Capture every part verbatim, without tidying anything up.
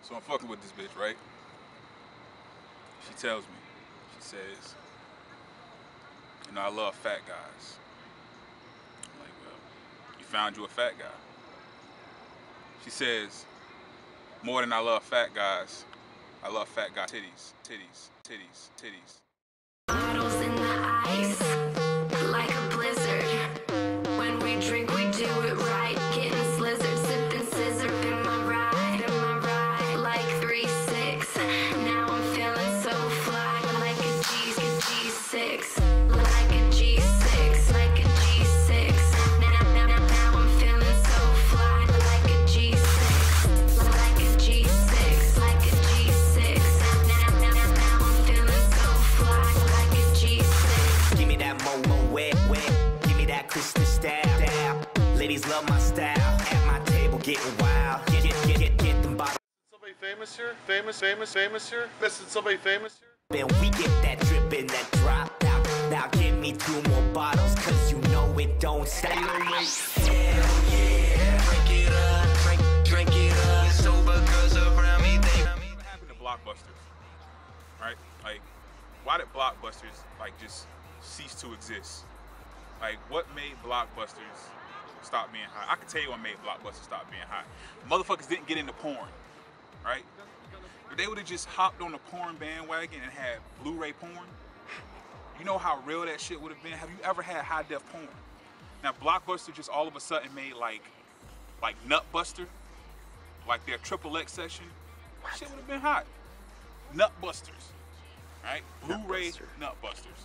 So I'm fucking with this bitch, right? She tells me, she says, you know, I love fat guys. I'm like, well, you found you a fat guy. She says, more than I love fat guys, I love fat guy titties, titties, titties, titties. Bottles in the ice, like a blizzard. When we drink, we do it right. Getting slizzard, sipping scissor in my ride, in my ride. Like three six. Now I'm feeling so fly, like a G, G six, like a G six, like a G six. Now, now, now, now I'm feeling so fly, like a G six, like a G six, like a G six. Now, now, now, now I'm feeling so fly, like a G six. Give me that mo-mo wet, wet. Give me that crystal style. Ladies love my style. At my table getting wild. Get, get, get, get, get them bottles. Somebody famous here? Famous, famous, famous here? This is somebody famous here? Then we get that drip and that drop out. Now give me two more bottles, cause you know it don't stop. Hell yeah. Drink it up, drink, drink it up. Sober girls around me, they What happened to Blockbusters? Right? Like, why did Blockbusters, like, just cease to exist? Like, what made Blockbusters stop being hot? I can tell you what made Blockbusters stop being hot. Motherfuckers didn't get into porn, right? If they would have just hopped on the porn bandwagon and had Blu-ray porn, you know how real that shit would have been? Have you ever had high-def porn? Now, Blockbuster just all of a sudden made like, like Nutbuster, like their triple X section. What? Shit would have been hot. Nutbusters, right? Blu-ray Nutbuster. Nutbusters,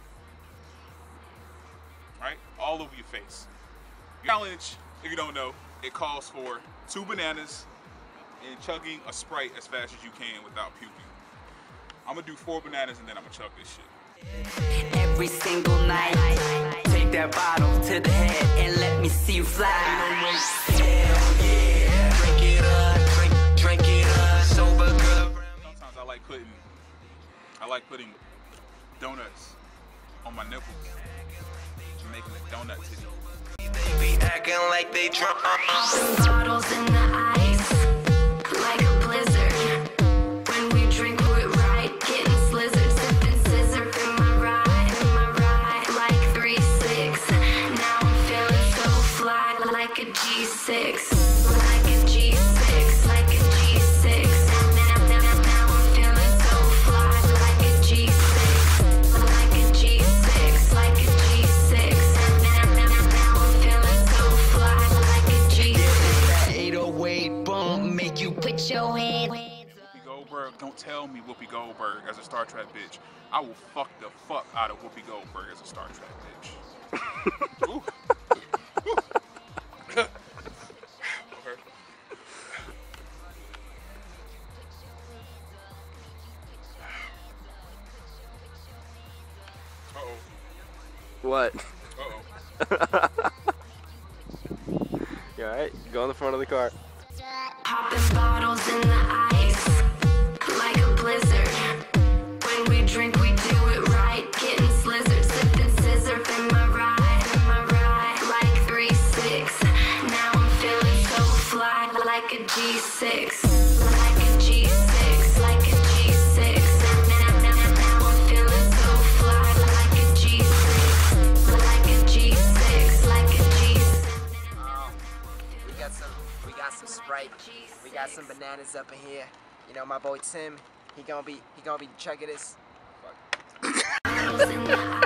right? All over your face. Challenge, if you don't know, it calls for two bananas and chugging a Sprite as fast as you can without puking. I'm gonna do four bananas and then I'm gonna chug this shit. every single night. Take that bottle to the head and let me see you fly. Hell yeah. Drink it up, drink, drink it up. Sober girl. Sometimes I like putting, I like putting donuts on my nipples. Making a donut titty. They be acting like they drunk. Bottles in the ice, like a blizzard. When we drink, do it right. Getting slizzard, sipping scissor in my ride, in my ride. Like three six. Now I'm feeling so fly, like a G six, like a G six, like a G six. Now, now, now, now I'm feeling so fly, like a G six, like a G six, like a G six. Now, now, now, now I'm feeling so fly, like a G six. eight oh eight bump make you put your head. Whoopi Goldberg, don't tell me Whoopi Goldberg as a Star Trek bitch. I will fuck the fuck out of Whoopi Goldberg as a Star Trek bitch. Ooh. Ooh. Okay. Uh-oh. What? Uh-oh. You alright? Go in the front of the car. Popping bottles in the ice, like a blizzard. When we drink, we do it right. Getting slizzard, sipping scissor in my ride, in my ride. Like three six. Now I'm feeling so fly, like a G six, like a G six, like a G six. Now, now, now, now I'm feeling so fly, like a G six, like a G six, like a G six. Um, we got some, we got some Sprite. We got some bananas up in here. You know, my boy Tim, he gonna be, he gonna be chugging this. Bottles in the